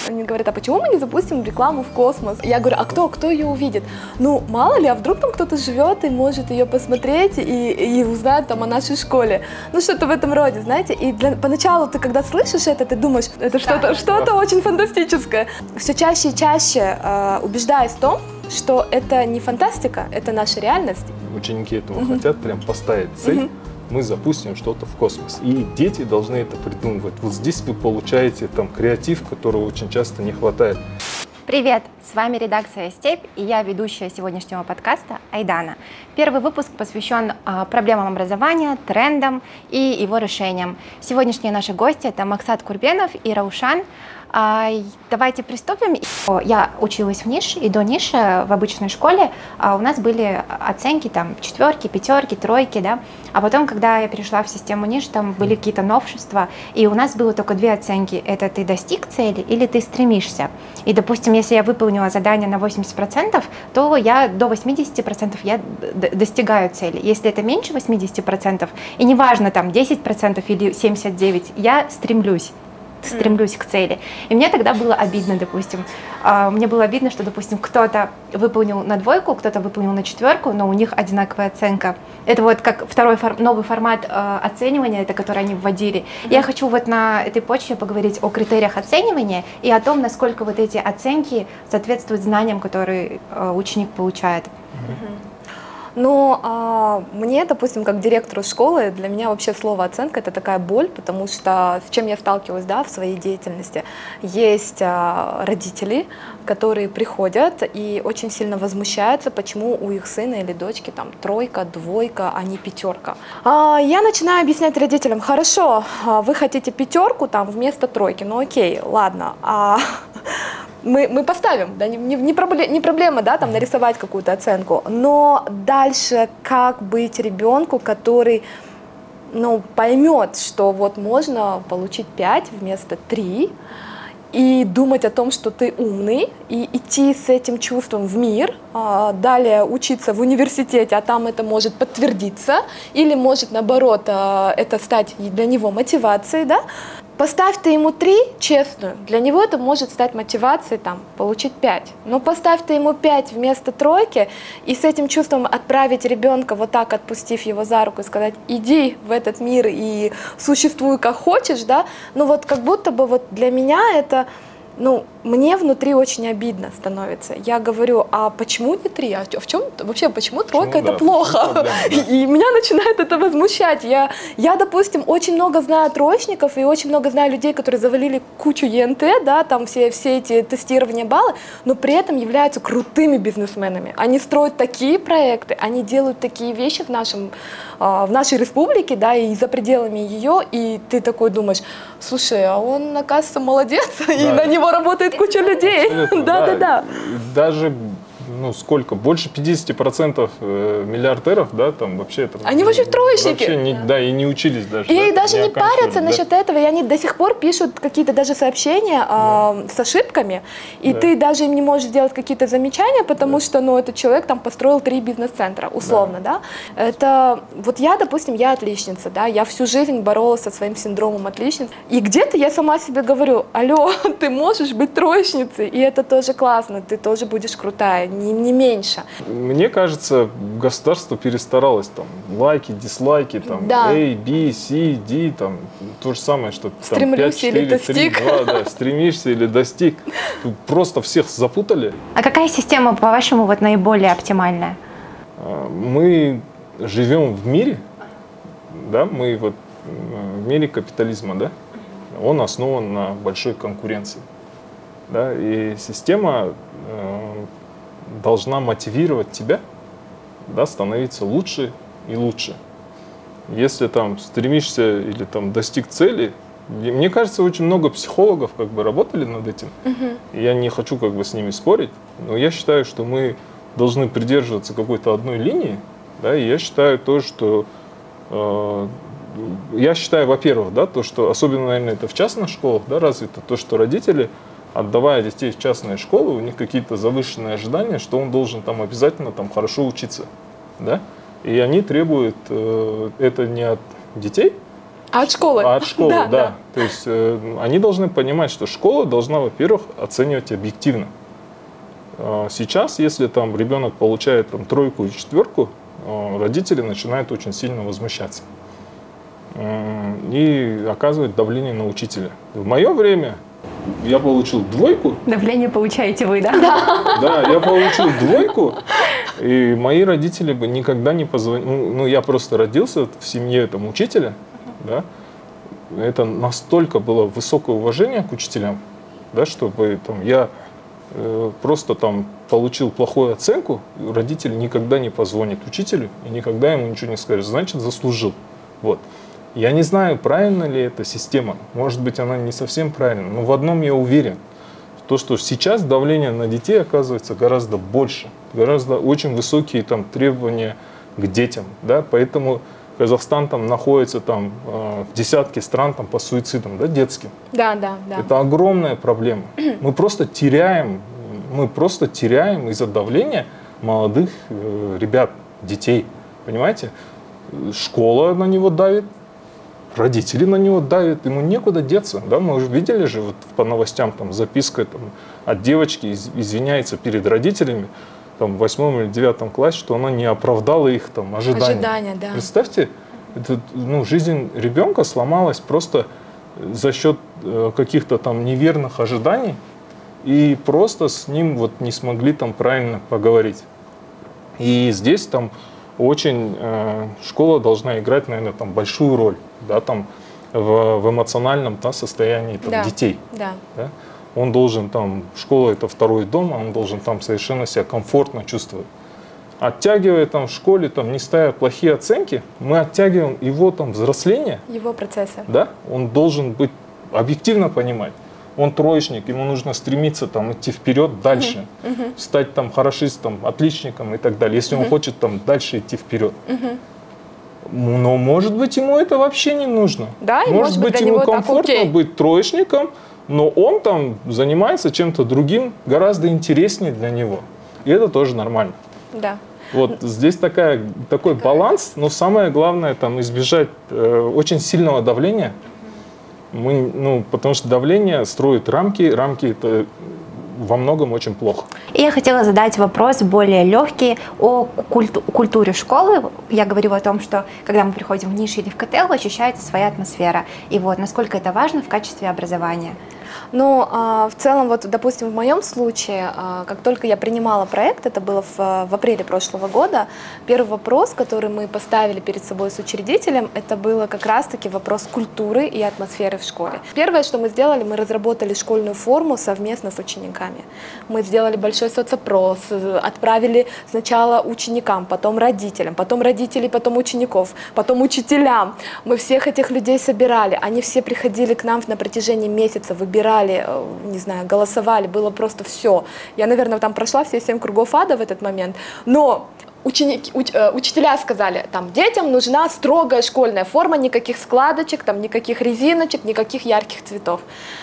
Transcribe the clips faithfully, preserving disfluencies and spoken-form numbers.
Они говорят, а почему мы не запустим рекламу в космос? Я говорю, а кто, кто ее увидит? Ну, мало ли, а вдруг там кто-то живет и может ее посмотреть и, и узнать там о нашей школе. Ну, что-то в этом роде, знаете. И для, поначалу ты, когда слышишь это, ты думаешь, это что-то что-то очень фантастическое. Все чаще и чаще э, убеждаюсь в том, что это не фантастика, это наша реальность. Ученики этого uh-huh. хотят прям поставить цель. Uh-huh. Мы запустим что-то в космос. И дети должны это придумывать. Вот здесь вы получаете там креатив, которого очень часто не хватает. Привет! С вами редакция «Степь» и я ведущая сегодняшнего подкаста Айдана. Первый выпуск посвящен а, проблемам образования, трендам и его решениям. Сегодняшние наши гости – это Максат Курбенов и Раушан. А, давайте приступим. Я училась в НИШ, и до НИШ в обычной школе а, у нас были оценки там четверки, пятерки, тройки, да. А потом, когда я перешла в систему НИШ, там были какие-то новшества, и у нас было только две оценки. Это ты достиг цели или ты стремишься. И, допустим, если я выполнила задание на восемьдесят процентов, то я до восьмидесяти процентов я достигаю цели. Если это меньше восьмидесяти процентов, и неважно, там десять процентов или семьдесят девять процентов, я стремлюсь. стремлюсь к цели. И мне тогда было обидно, допустим. Мне было обидно, что, допустим, кто-то выполнил на двойку, кто-то выполнил на четверку, но у них одинаковая оценка. Это вот как второй фор- новый формат э, оценивания, это который они вводили. Mm-hmm. Я хочу вот на этой почве поговорить о критериях оценивания и о том, насколько вот эти оценки соответствуют знаниям, которые э, ученик получает. Mm-hmm. Но а, мне, допустим, как директору школы, для меня вообще слово оценка — это такая боль, потому что с чем я сталкивалась, да, в своей деятельности. Есть а, родители, которые приходят и очень сильно возмущаются, почему у их сына или дочки там тройка, двойка, а не пятерка. А, я начинаю объяснять родителям: хорошо, вы хотите пятерку там вместо тройки, ну окей, ладно. А Мы, мы поставим, да, не, не, проблема, не проблема, да, там нарисовать какую-то оценку, но дальше как быть ребенку, который, ну, поймет, что вот можно получить пять вместо три, и думать о том, что ты умный, и идти с этим чувством в мир, а далее учиться в университете, а там это может подтвердиться, или может, наоборот, это стать для него мотивацией, да. Поставь ты ему три, честную, для него это может стать мотивацией там, получить пять. Но поставь ты ему пять вместо тройки, и с этим чувством отправить ребенка, вот так отпустив его за руку и сказать: иди в этот мир и существуй как хочешь, да, ну вот как будто бы вот для меня это, ну, мне внутри очень обидно становится. Я говорю: а почему не три? А в чем вообще, почему тройка? Почему, это да, плохо? Проблема, да. И меня начинает это возмущать. Я, я, допустим, очень много знаю троечников и очень много знаю людей, которые завалили кучу Е Н Т, да, там все, все эти тестирования баллы, но при этом являются крутыми бизнесменами. Они строят такие проекты, они делают такие вещи в, нашем, в нашей республике, да, и за пределами ее, и ты такой думаешь: слушай, а он, оказывается, молодец, да, и на него работает куча людей. Да, да, да. Даже, ну, сколько? Больше пятидесяти процентов миллиардеров, да, там вообще это... Они вообще троечники. Вообще не, да, и не учились даже. И да, даже не, не парятся да. насчет этого, и они до сих пор пишут какие-то даже сообщения да. э, с ошибками, и да. ты даже им не можешь сделать какие-то замечания, потому да. что, ну, этот человек там построил три бизнес-центра, условно, да. да. Это, вот я, допустим, я отличница, да, я всю жизнь боролась со своим синдромом отличницы, и где-то я сама себе говорю: алло, ты можешь быть троечницей, и это тоже классно, ты тоже будешь крутая, не, не меньше. Мне кажется, государство перестаралось, там, лайки, дизлайки, там, да. A, B, C, D, там, то же самое, что там стремлюсь пять, четыре, или достиг. три, два, да, стремишься или достиг. Просто всех запутали. А какая система, по-вашему, вот наиболее оптимальная? Мы живем в мире, да, мы вот в мире капитализма, да, он основан на большой конкуренции, да, и система э, должна мотивировать тебя, да, становиться лучше и лучше. Если там стремишься или там достиг цели, мне кажется, очень много психологов как бы работали над этим. Uh-huh. Я не хочу как бы с ними спорить, но я считаю, что мы должны придерживаться какой-то одной линии, да, и я считаю то, что э, я считаю, во-первых, да, то, что особенно, наверное, это в частных школах, да, развито, то, что родители, отдавая детей в частные школы, у них какие-то завышенные ожидания, что он должен там обязательно там хорошо учиться, да, и они требуют э, это не от детей, А от школы? А от школы, да, да. да. То есть э, они должны понимать, что школа должна, во-первых, оценивать объективно. Э, сейчас, если там ребенок получает там, тройку и четверку, э, родители начинают очень сильно возмущаться э, и оказывать давление на учителя. В мое время я получил двойку. Давление получаете вы, да? Да. Да, я получил двойку, и мои родители бы никогда не позвонили. Ну, ну, я просто родился в семье там, учителя, да. Это настолько было высокое уважение к учителям, да, чтобы там, я э, просто там получил плохую оценку, родитель никогда не позвонит учителю и никогда ему ничего не скажет, значит, заслужил. Вот. Я не знаю, правильно ли эта система, может быть, она не совсем правильная, но в одном я уверен, то, что сейчас давление на детей оказывается гораздо больше, гораздо очень высокие там, требования к детям, да, поэтому Казахстан там находится там, э, в десятке стран там, по суицидам, да, детским. Да, да, да. Это огромная проблема. Мы просто теряем, мы просто теряем из-за давления молодых э, ребят, детей, понимаете? Школа на него давит, родители на него давят, ему некуда деться. Да? Мы уже видели же вот по новостям там, записка там, от девочки из, извиняется перед родителями там, в восьмом или девятом классе, что она не оправдала их там, ожидания. Ожидания, да. Представьте, это, ну, жизнь ребенка сломалась просто за счет э, каких-то там неверных ожиданий, и просто с ним вот не смогли там правильно поговорить. И здесь там очень э, школа должна играть, наверное, там большую роль, да, там в, в эмоциональном да, состоянии там, да. детей. Да. Да? Он должен там, школа это второй дом, он должен там совершенно себя комфортно чувствовать. Оттягивая там в школе, там, не ставя плохие оценки, мы оттягиваем его там взросление. Его процессы. Да? Он должен быть объективно понимать. Он троечник, ему нужно стремиться там, идти вперед дальше, uh-huh. Uh-huh. стать там хорошистом, отличником и так далее, если uh-huh. он хочет там дальше идти вперед. Uh-huh. Но может быть ему это вообще не нужно. Да, может, может быть ему комфортно быть троечником, но он там занимается чем-то другим, гораздо интереснее для него. И это тоже нормально. Да. Вот здесь такая, такой баланс, но самое главное там избежать э, очень сильного давления. Мы, ну, потому что давление строит рамки, рамки это во многом очень плохо. И я хотела задать вопрос более легкий о культу культуре школы. Я говорю о том, что когда мы приходим в НИШ или в КТЛ, ощущается своя атмосфера. И вот насколько это важно в качестве образования. Ну, в целом, вот, допустим, в моем случае, как только я принимала проект, это было в, в апреле прошлого года, первый вопрос, который мы поставили перед собой с учредителем, это было как раз-таки вопрос культуры и атмосферы в школе. Первое, что мы сделали, мы разработали школьную форму совместно с учениками. Мы сделали большой соцопрос, отправили сначала ученикам, потом родителям, потом родителей, потом учеников, потом учителям. Мы всех этих людей собирали, они все приходили к нам на протяжении месяца, выбирали, не знаю, голосовали, было просто все. Я, наверное, там прошла все семь кругов ада в этот момент, но ученики, уч, э, учителя сказали, там, детям нужна строгая школьная форма, никаких складочек, там, никаких резиночек, никаких ярких цветов.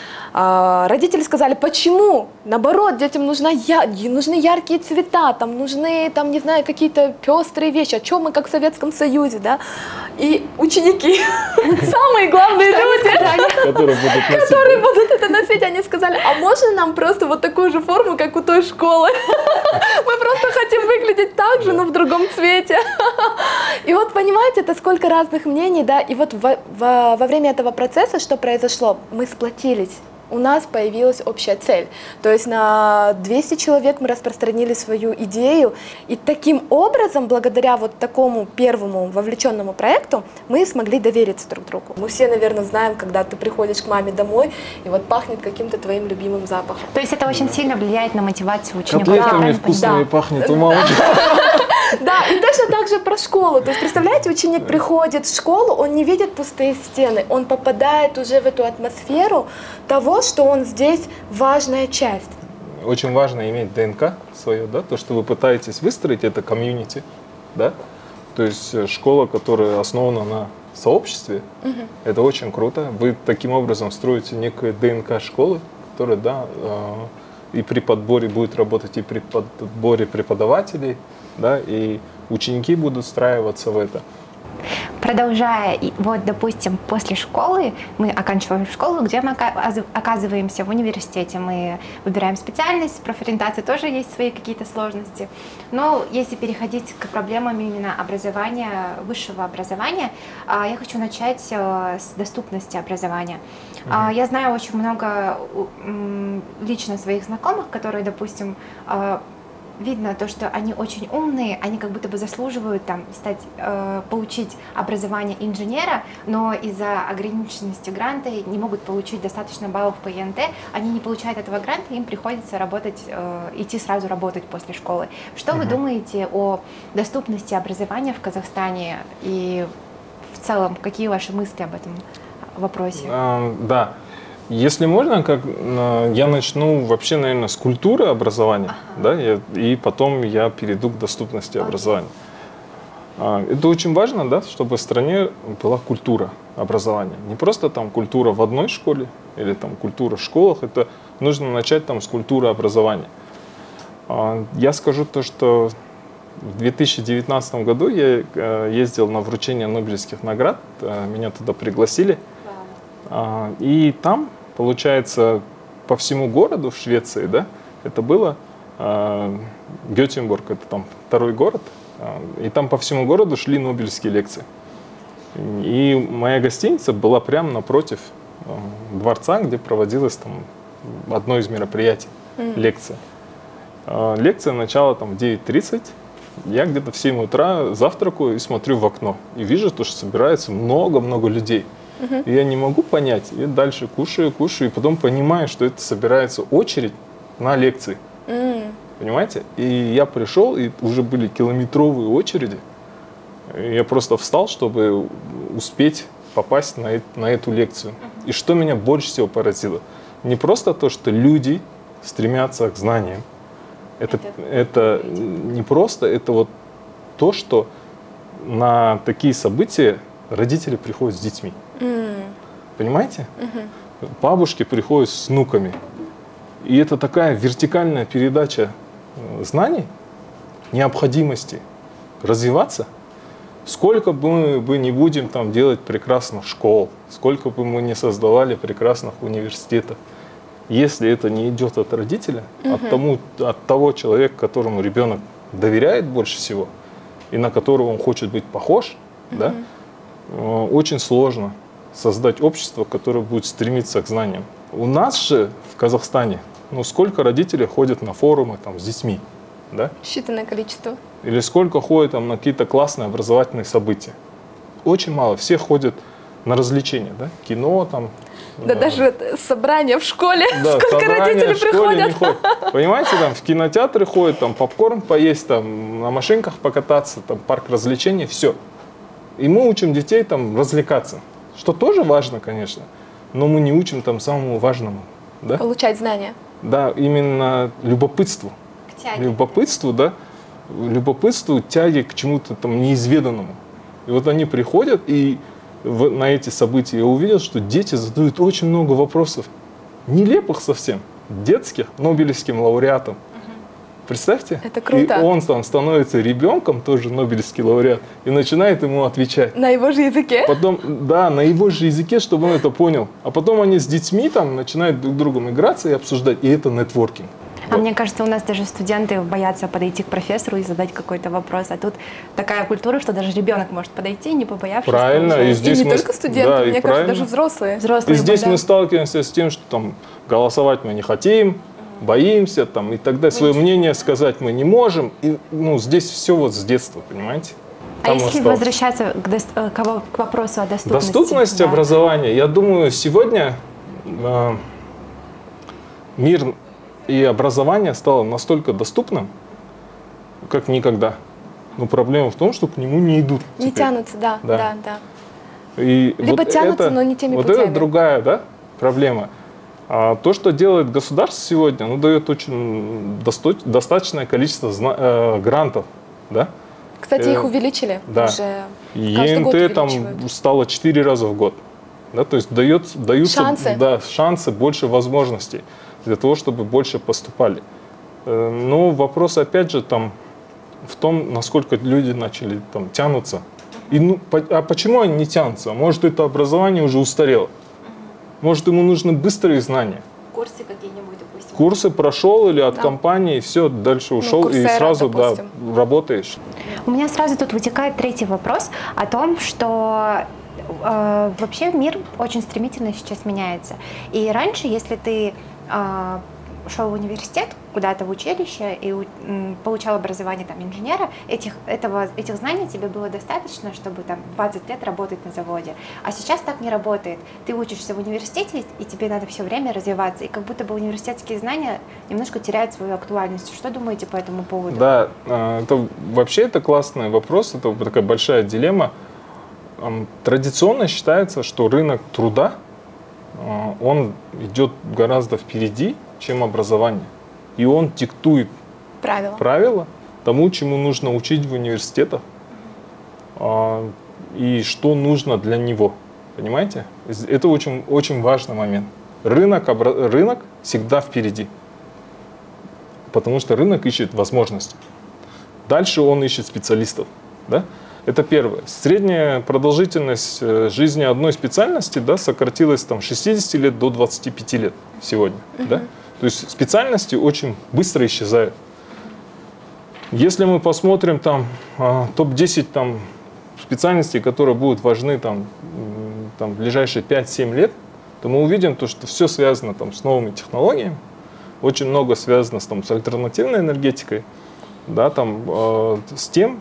А, родители сказали, почему? Наоборот, детям нужна я, нужны яркие цвета, там нужны, там, не знаю, какие-то пестрые вещи, о чем мы как в Советском Союзе, да? И ученики, самые главные люди, которые будут это носить, они сказали, а можно нам просто вот такую же форму, как у той школы? Мы просто хотим выглядеть так же, но в другом цвете. И вот, понимаете, это сколько разных мнений, да, и вот во время этого процесса что произошло? Мы сплотились. У нас появилась общая цель. То есть на двести человек мы распространили свою идею. И таким образом, благодаря вот такому первому вовлеченному проекту, мы смогли довериться друг другу. Мы все, наверное, знаем, когда ты приходишь к маме домой, и вот пахнет каким-то твоим любимым запахом. То есть это очень сильно влияет на мотивацию учеников. Котлетами вкусными пахнет у мамы. Да, и точно так же про школу. То есть, представляете, ученик приходит в школу, он не видит пустые стены, он попадает уже в эту атмосферу того, что он здесь важная часть. Очень важно иметь ДНК свое, да, то, что вы пытаетесь выстроить, это комьюнити, да, то есть школа, которая основана на сообществе, угу. Это очень круто. Вы таким образом строите некую ДНК школы, которая, да, и при подборе будет работать, и при подборе преподавателей, да, и ученики будут встраиваться в это. Продолжая, вот, допустим, после школы, мы оканчиваем школу, где мы оказываемся в университете, мы выбираем специальность, профориентации тоже есть свои какие-то сложности. Но если переходить к проблемам именно образования, высшего образования, я хочу начать с доступности образования. Mm-hmm. Я знаю очень много лично своих знакомых, которые, допустим, видно то, что они очень умные, они как будто бы заслуживают там стать, э, получить образование инженера, но из-за ограниченности гранта не могут получить достаточно баллов по и эн тэ, они не получают этого гранта, им приходится работать, э, идти сразу работать после школы. Что угу. вы думаете о доступности образования в Казахстане и в целом, какие ваши мысли об этом вопросе? А, да. Если можно, как, я начну вообще, наверное, с культуры образования, ага. да, я, и потом я перейду к доступности ага. образования. Это очень важно, да, чтобы в стране была культура образования. Не просто там культура в одной школе или там культура в школах, это нужно начать там с культуры образования. Я скажу то, что в две тысячи девятнадцатом году я ездил на вручение Нобелевских наград, меня туда пригласили. И там, получается, по всему городу в Швеции, да, это было э, Гетеборг, это там второй город, э, и там по всему городу шли нобелевские лекции. И моя гостиница была прямо напротив э, дворца, где проводилось там одно из мероприятий, mm. лекция. Э, лекция начала там в девять тридцать. Я где-то в семь утра завтракаю и смотрю в окно. И вижу, то, что собирается много-много людей. Uh-huh. И я не могу понять. И дальше кушаю, кушаю. И потом понимаю, что это собирается очередь на лекции. Uh-huh. Понимаете? И я пришел, и уже были километровые очереди. И я просто встал, чтобы успеть попасть на, на эту лекцию. Uh-huh. И что меня больше всего поразило? Не просто то, что люди стремятся к знаниям. Это, это, это не просто, это вот то, что на такие события родители приходят с детьми. Mm. Понимаете? Mm-hmm. Бабушки приходят с внуками. И это такая вертикальная передача знаний, необходимости развиваться. Сколько бы мы бы не будем там делать прекрасных школ, сколько бы мы не создавали прекрасных университетов, если это не идет от родителя, mm-hmm. от, тому, от того человека, которому ребенок доверяет больше всего, и на которого он хочет быть похож, mm-hmm. да, очень сложно создать общество, которое будет стремиться к знаниям. У нас же в Казахстане, ну сколько родителей ходят на форумы там, с детьми, да? Считанное количество. Или сколько ходят там, на какие-то классные образовательные события. Очень мало. Все ходят на развлечения, да? Кино там. Да э... даже собрания в школе, да, сколько родителей приходят. Понимаете, там в кинотеатры ходят, там попкорн поесть, там на машинках покататься, там парк развлечений, все. И мы учим детей там развлекаться, что тоже важно, конечно, но мы не учим там самому важному. Да? Получать знания. Да, именно любопытству. К тяге. Любопытству, да, любопытству, тяге к чему-то там неизведанному. И вот они приходят, и в, на эти события я увидел, что дети задают очень много вопросов, нелепых совсем, детских, нобелевским лауреатам. Представьте? Это круто. И он там становится ребенком, тоже нобелевский лауреат, и начинает ему отвечать. На его же языке? Потом, да, на его же языке, чтобы он это понял. А потом они с детьми там начинают друг с другом играться и обсуждать, и это нетворкинг. А вот. Мне кажется, у нас даже студенты боятся подойти к профессору и задать какой-то вопрос. А тут такая культура, что даже ребенок может подойти, не побоявшись. Правильно. И, здесь и не мы... только студенты, да, мне кажется, даже взрослые. взрослые и здесь бы, да. мы сталкиваемся с тем, что там голосовать мы не хотим, боимся, там, и тогда свое мнение сказать мы не можем. И, ну, здесь все вот с детства, понимаете? А там если возвращаться к, до... к вопросу о доступности? Доступность да. образования, я думаю, сегодня э, мир и образование стало настолько доступным, как никогда. Но проблема в том, что к нему не идут. Не теперь. тянутся, да, да, да. да. И Либо вот тянутся, это, но не теми вот путями. Это другая, да, проблема. А то, что делает государство сегодня, оно дает очень досто достаточное количество э, грантов, да? Кстати, э, их увеличили да. уже. И е эн тэ там стало четыре раза в год, да, то есть дает, даются шансы. Да, шансы, больше возможностей для того, чтобы больше поступали. Э, но вопрос опять же там в том, насколько люди начали там тянуться И, ну, по, а почему они не тянутся? Может, это образование уже устарело? Может, ему нужны быстрые знания? Курсы какие-нибудь, допустим. Курсы прошел или от да. компании, все, дальше ушел, ну, и Coursera, сразу да, работаешь. У меня сразу тут вытекает третий вопрос о том, что э, вообще мир очень стремительно сейчас меняется. И раньше, если ты э, шел в университет, куда-то в училище и м, получал образование там, инженера, этих, этого, этих знаний тебе было достаточно, чтобы там, двадцать лет работать на заводе. А сейчас так не работает. Ты учишься в университете, и тебе надо все время развиваться. И как будто бы университетские знания немножко теряют свою актуальность. Что думаете по этому поводу? Да, это, вообще это классный вопрос, это такая большая дилемма. Традиционно считается, что рынок труда, он идет гораздо впереди, чем образование. И он диктует правила. правила тому, чему нужно учить в университетах, и что нужно для него. Понимаете? Это очень, очень важный момент. Рынок, рынок всегда впереди, потому что рынок ищет возможности. Дальше он ищет специалистов. Да? Это первое. Средняя продолжительность жизни одной специальности, да, сократилась там, с шестидесяти лет до двадцати пяти лет сегодня. Uh-huh. Да? То есть специальности очень быстро исчезают. Если мы посмотрим там, топ десять там, специальностей, которые будут важны там, там, в ближайшие пять-семь лет, то мы увидим, то, что все связано там, с новыми технологиями, очень много связано с, там, с альтернативной энергетикой, да, там, э, с тем,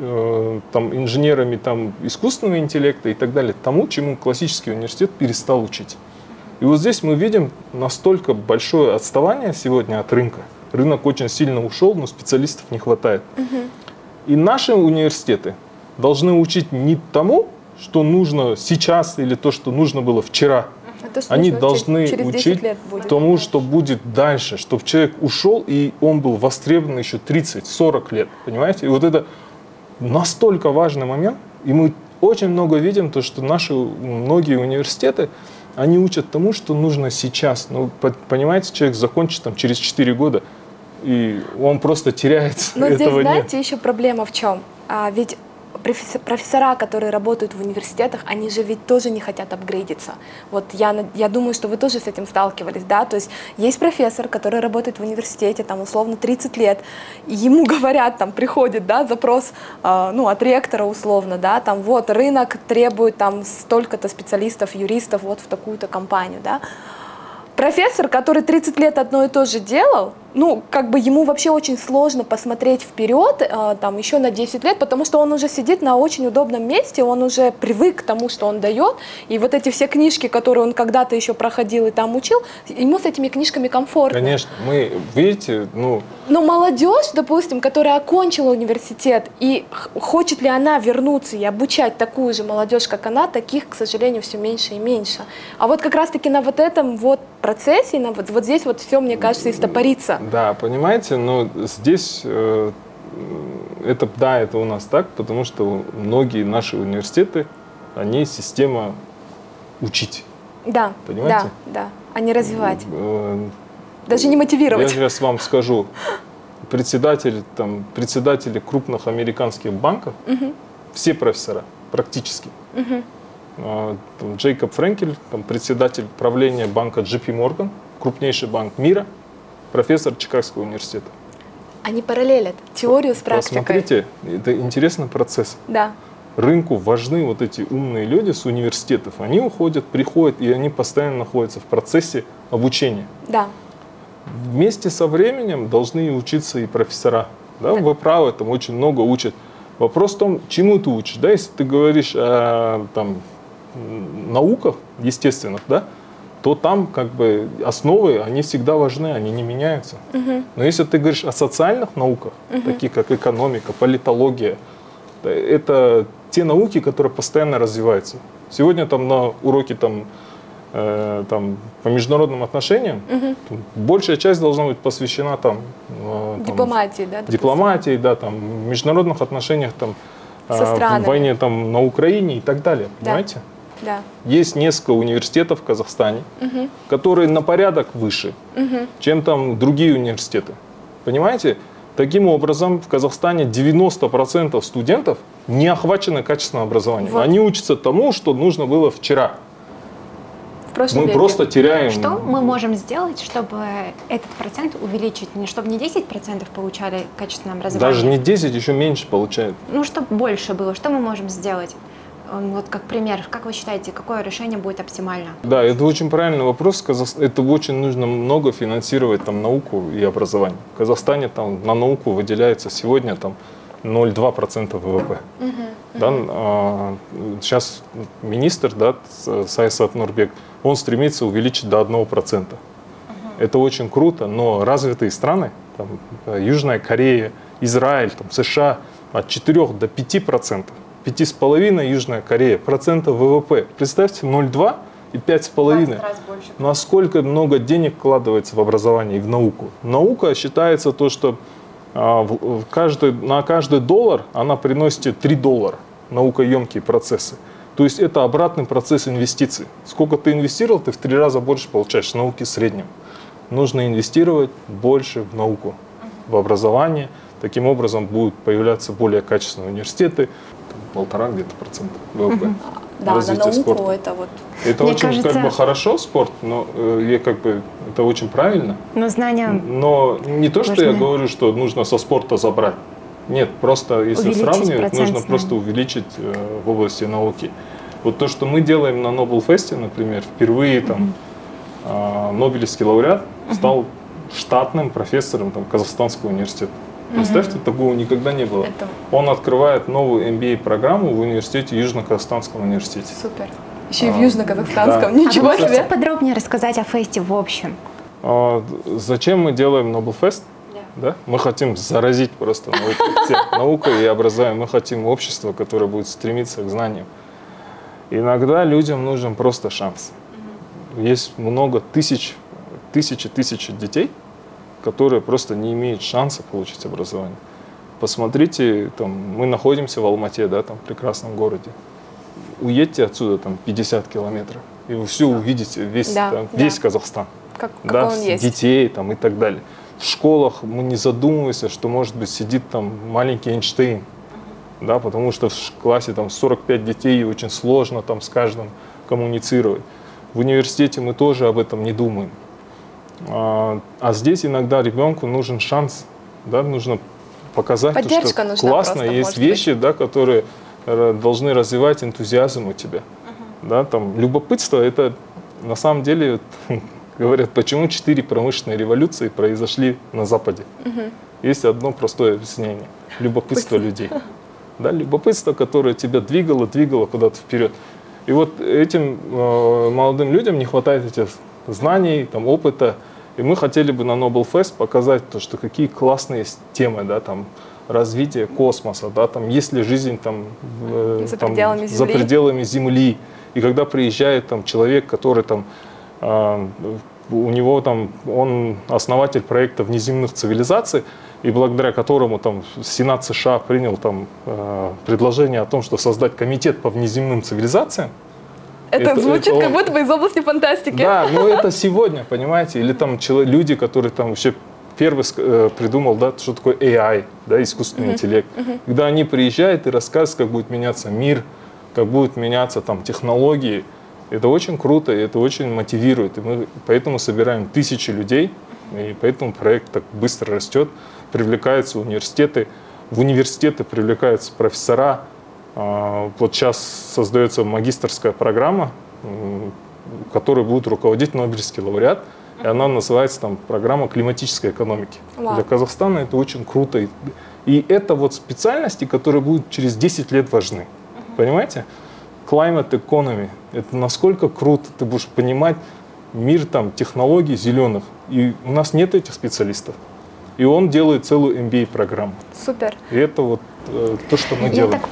э, там, инженерами там, искусственного интеллекта и так далее, тому, чему классический университет перестал учить. И вот здесь мы видим настолько большое отставание сегодня от рынка. Рынок очень сильно ушел, но специалистов не хватает. Угу. И наши университеты должны учить не тому, что нужно сейчас или то, что нужно было вчера. То, они должны учить тому, что будет дальше, чтобы человек ушел и он был востребован еще тридцать-сорок лет. Понимаете? И вот это настолько важный момент. И мы очень много видим, то, что наши многие университеты, они учат тому, что нужно сейчас. Ну, понимаете, человек закончит там, через четыре года, и он просто теряется. Но этого здесь, знаете, нет. еще проблема в чем? А, ведь профессора, которые работают в университетах, они же ведь тоже не хотят апгрейдиться. Вот я, я думаю, что вы тоже с этим сталкивались, да, то есть есть профессор, который работает в университете, там, условно, тридцать лет, и ему говорят, там, приходит, да, запрос, э, ну, от ректора, условно, да, там, вот, рынок требует, там, столько-то специалистов, юристов, вот, в такую-то компанию, да. Профессор, который тридцать лет одно и то же делал, ну, как бы ему вообще очень сложно посмотреть вперед, э, там, еще на десять лет, потому что он уже сидит на очень удобном месте, он уже привык к тому, что он дает, и вот эти все книжки, которые он когда-то еще проходил и там учил, ему с этими книжками комфортно. Конечно, мы, видите, ну... Но молодежь, допустим, которая окончила университет, и хочет ли она вернуться и обучать такую же молодежь, как она, таких, к сожалению, все меньше и меньше. А вот как раз-таки на вот этом вот процессе, на вот, вот здесь вот все, мне кажется, истопорится. Да, понимаете, но здесь э, это, да, это у нас так, потому что многие наши университеты, они система учить. Да, понимаете? Да, да, а не развивать. Э, Даже не мотивировать. Я сейчас вам скажу, председатели, там, председатели крупных американских банков, угу. все профессора, практически. Угу. Э, там, Джейкоб Френкель, там, председатель правления банка джей пи Morgan, крупнейший банк мира, профессор Чикагского университета. Они параллелят теорию с практикой. Посмотрите, это интересный процесс. Да. Рынку важны вот эти умные люди с университетов. Они уходят, приходят, и они постоянно находятся в процессе обучения. Да. Вместе со временем должны учиться и профессора. Да? Да. Вы правы, там очень много учат. Вопрос в том, чему ты учишь. Да? Если ты говоришь о там, науках естественных, да? то там как бы основы, они всегда важны, они не меняются. Uh-huh. Но если ты говоришь о социальных науках, uh-huh. такие как экономика, политология, это те науки, которые постоянно развиваются. Сегодня там на уроке там, э, там, по международным отношениям uh-huh. там, большая часть должна быть посвящена там, э, дипломатии, да, дипломатии, да, там, международных отношениях, там, э, в войне там, на Украине и так далее. Да. Понимаете? Да. Есть несколько университетов в Казахстане, угу. которые на порядок выше, угу. чем там другие университеты. Понимаете? Таким образом, в Казахстане девяносто процентов студентов не охвачены качественным образованием. Вот. Они учатся тому, что нужно было вчера. Мы веке. Просто теряем... Что мы можем сделать, чтобы этот процент увеличить? Не чтобы не десять процентов получали качественное образование? Даже не десять, еще меньше получают. Ну, чтобы больше было. Что мы можем сделать? Вот как пример, как вы считаете, какое решение будет оптимально? Да, это очень правильный вопрос. Это очень нужно много финансировать там, науку и образование. В Казахстане там, на науку выделяется сегодня там, ноль целых две десятых процента ВВП. Uh-huh, uh-huh. Да, а, сейчас министр, да, Саясат Нурбек, он стремится увеличить до одного процента. Uh-huh. Это очень круто, но развитые страны, там, Южная Корея, Израиль, там, США, от четырёх до пяти процентов. пять целых пять десятых Южная Корея, процентов ВВП. Представьте, ноль целых два и пять целых пять десятых. Насколько много денег вкладывается в образование и в науку. Наука считается то, что а, в, в каждый, на каждый доллар она приносит три доллара, наукоемкие процессы. То есть это обратный процесс инвестиций. Сколько ты инвестировал, ты в три раза больше получаешь в науке в среднем. Нужно инвестировать больше в науку, в образование. Таким образом будут появляться более качественные университеты. Полтора где-то процента ВВП. Да, на науку спорта. это вот. Это Мне очень кажется... как бы хорошо спорт, но э, я как бы это очень правильно. Но знания. Но не то, что важны. Я говорю, что нужно со спорта забрать. Нет, просто если увеличить сравнивать, нужно знаний. Просто увеличить э, в области науки. Вот то, что мы делаем на Нобелфесте, например, впервые там э, Нобелевский лауреат uh-huh. стал штатным профессором там, Казахстанского университета. Представьте, угу. такого никогда не было. Это... Он открывает новую эм би эй-программу в университете, Южно-Казахстанском университете. Супер. Еще и в Южно-Казахстанском. Да. Ничего а себе. Можете подробнее рассказать о фесте в общем? А, зачем мы делаем Нобелфест? Yeah. Да? Мы хотим заразить просто наукой и образованием. Мы хотим общество, которое будет стремиться к знаниям. Иногда людям нужен просто шанс. Есть много тысяч, тысячи, тысячи детей, которые просто не имеют шанса получить образование. Посмотрите, там, мы находимся в Алмате, да, там, в прекрасном городе. Уедьте отсюда там, пятьдесят километров, и вы все увидите, весь, да, там, да. весь Казахстан. Как, да, он есть. Детей там, и так далее. В школах мы не задумываемся, что, может быть, сидит там маленький Эйнштейн, да, потому что в классе там, сорок пять детей, и очень сложно там, с каждым коммуницировать. В университете мы тоже об этом не думаем. А, а здесь иногда ребенку нужен шанс, да, нужно показать, то, что классно, просто, есть вещи, да, которые должны развивать энтузиазм у тебя. Uh-huh. Да, там, любопытство, это на самом деле, говорят, почему четыре промышленные революции произошли на Западе. Uh-huh. Есть одно простое объяснение. Любопытство людей. Да, любопытство, которое тебя двигало, двигало куда-то вперед. И вот этим э, молодым людям не хватает этих знаний, там, опыта. И мы хотели бы на Нобелфест показать то, что какие классные темы, да, там, развитие космоса, да, там, есть ли жизнь там, э, за, там, пределами за пределами Земли. И когда приезжает там, человек, который там, э, у него там, он основатель проекта внеземных цивилизаций, и благодаря которому там, Сенат США принял там, э, предложение о том, что создать комитет по внеземным цивилизациям. Это, это звучит это, как будто бы из области фантастики. Да, но это сегодня, понимаете, или там человек, люди, которые там вообще первый э, придумал, да, что такое эй ай, да, искусственный uh-huh. интеллект. Uh-huh. Когда они приезжают и рассказывают, как будет меняться мир, как будут меняться там технологии, это очень круто, и это очень мотивирует. И мы поэтому собираем тысячи людей, и поэтому проект так быстро растет, привлекаются университеты, в университеты привлекаются профессора. Вот сейчас создается магистерская программа, которой будет руководить Нобелевский лауреат, и она называется там, программа климатической экономики. Wow. Для Казахстана это очень круто. И это вот специальности, которые будут через десять лет важны. Uh-huh. Понимаете? Climate economy. Это насколько круто, ты будешь понимать мир там, технологий зеленых. И у нас нет этих специалистов. И он делает целую эм би эй-программу. Супер. И это вот э, то, что мы Я делаем. Так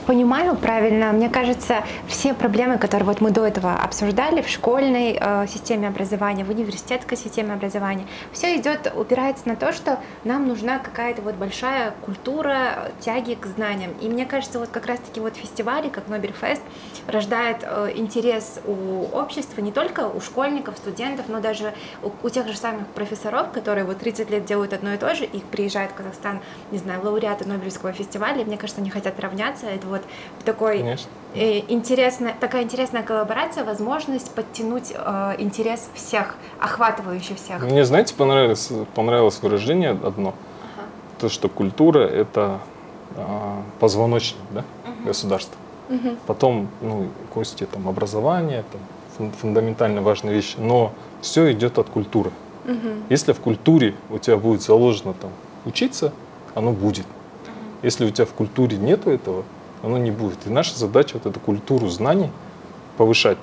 понимаю правильно, мне кажется, все проблемы, которые вот мы до этого обсуждали в школьной э, системе образования, в университетской системе образования, все идет, упирается на то, что нам нужна какая-то вот большая культура тяги к знаниям. И мне кажется, вот как раз-таки вот фестивали, как Нобель-фест, рождает э, интерес у общества, не только у школьников, студентов, но даже у, у тех же самых профессоров, которые вот тридцать лет делают одно и то же, и приезжают в Казахстан, не знаю, лауреаты Нобелевского фестиваля, и мне кажется, они хотят равняться. Это вот такой э, интересная, такая интересная коллаборация, возможность подтянуть э, интерес всех, охватывающий всех. Мне, знаете, понравилось, понравилось выражение одно, ага. то, что культура – это э, позвоночник, да, угу. государства. Угу. Потом, ну, кости, там, образование, там, фундаментально важные вещи, но все идет от культуры. Угу. Если в культуре у тебя будет заложено там учиться, оно будет. Угу. Если у тебя в культуре нету этого, оно не будет. И наша задача вот эту культуру знаний повышать.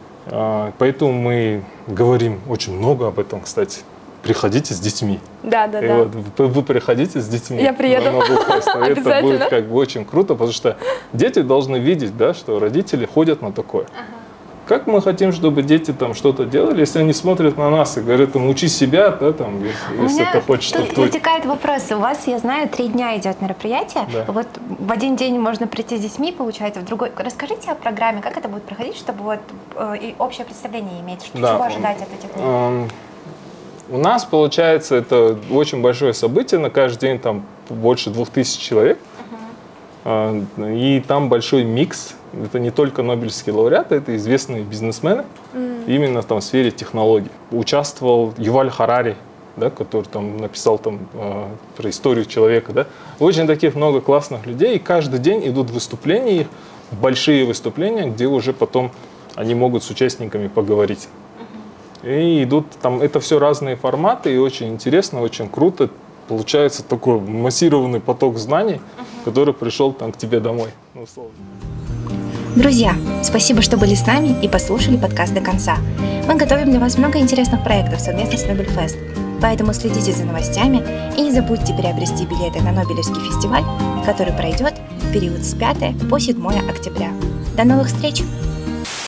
Поэтому мы говорим очень много об этом, кстати. Приходите с детьми. Да, да, и да. Вот вы приходите с детьми. Я приеду. Это будет как бы очень круто, потому что дети должны видеть, да, что родители ходят на такое. Ага. Как мы хотим, чтобы дети там что-то делали, если они смотрят на нас и говорят, там, учи себя, да, там, если, если ты хочешь, чтобы твой... вытекает вопрос. У вас, я знаю, три дня идет мероприятие. Да. Вот в один день можно прийти с детьми, получается, в другой. Расскажите о программе, как это будет проходить, чтобы вот э, и общее представление иметь, что да. чего ожидать от этих дней? У нас, получается, это очень большое событие, на каждый день там больше двух тысяч человек, uh-huh. и там большой микс, это не только нобелевские лауреаты, это известные бизнесмены, uh-huh. именно там в сфере технологий. Участвовал Юваль Харари, да, который там написал там, про историю человека. Да. Очень таких много классных людей, и каждый день идут выступления, большие выступления, где уже потом они могут с участниками поговорить. И идут там, это все разные форматы, и очень интересно, очень круто. Получается такой массированный поток знаний, uh-huh. который пришел там к тебе домой. Ну, условно. Друзья, спасибо, что были с нами и послушали подкаст до конца. Мы готовим для вас много интересных проектов совместно с Нобель-фест, поэтому следите за новостями и не забудьте приобрести билеты на Нобелевский фестиваль, который пройдет в период с пятого по седьмое октября. До новых встреч!